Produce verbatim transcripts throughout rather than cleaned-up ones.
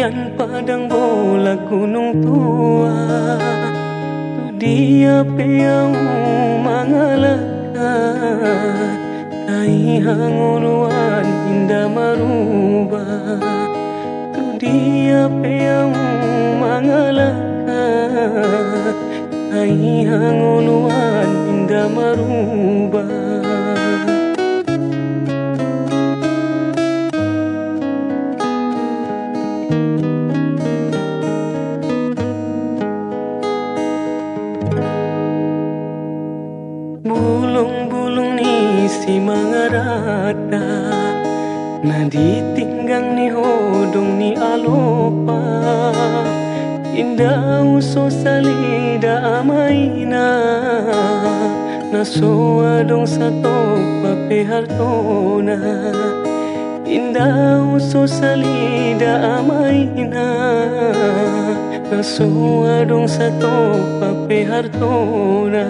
Yan padang bola gunung tua, tu dia yang mangalakan, kai hanguluan indah marubah. Tu dia yang mangalakan, kai hanguluan indah marubah. Bulung-bulung ni si mangarata, na ditinggang ni hodong ni alopa. Indah uso salida amay na, nasoadong sa topa pehartona. Indah uso salida amay na, nasoadong sa topa pehartona.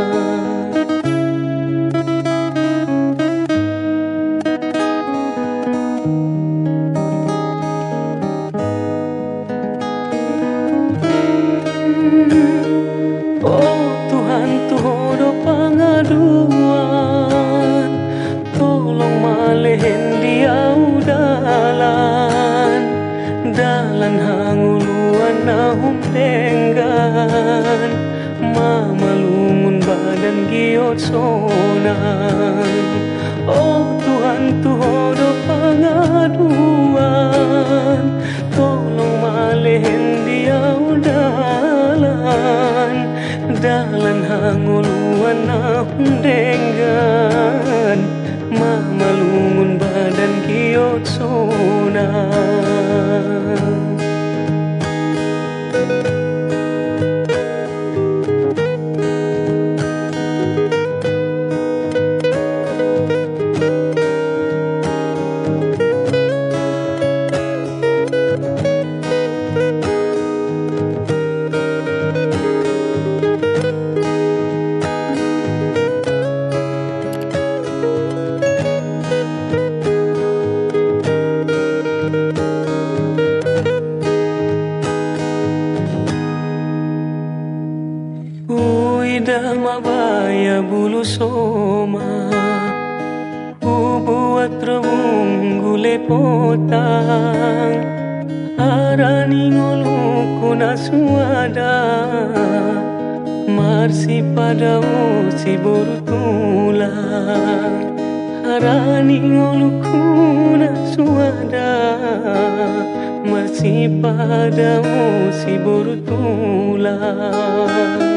Oh Tuhan, todo pangaduan, tolong malihin dia dalan, dalan hanguluan na humtenggan, mamalungun badan giot sonan. Oh Tuhan, todo pangaduan, tolong malihin dia dalan, dalan hanguluan na hundenggan, mamalungun badan giot sonan. Ida mabaya bulu soma, ubuat rawung gule potang, arani ngoluku nasuada, marsi pada si boru tulang, arani ngoluku nasuada, marsi pada si boru tulang.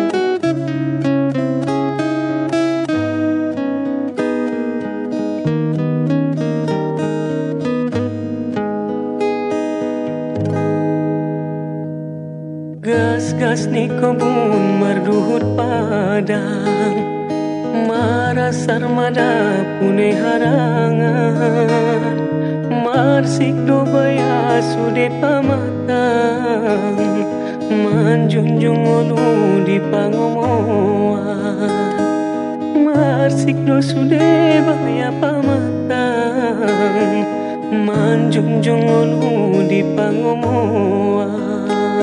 Gas-gas ni kebun merduhut padang, marasar mada pune harangan, marsik dobaya sude pamatang, manjunjung ulu di pangomoan, marsik do sude baya pamatang, manjunjung ulu di pangomoan.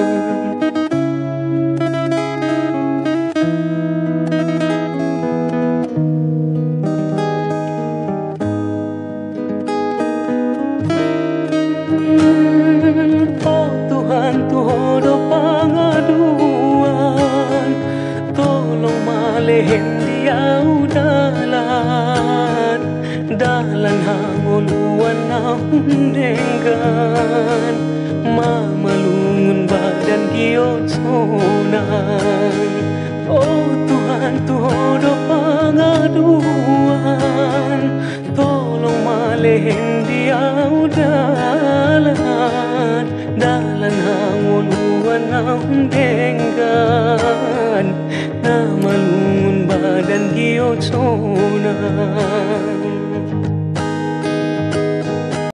Oh Tuhan, todo pangaduan, tolong malihin dia dalan, dalan hanguluan na hundenggan, mamalungun badan giot sonan. Oh Tuhan, todo pangaduan, tolong malihin dia dalan, dalan hanguluan na hundenggan, na malungun badan giot sonan.